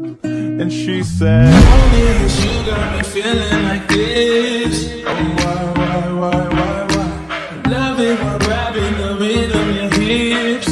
And she said, you got me feeling like this. Oh, why? Love it while grabbing the rhythm of your hips.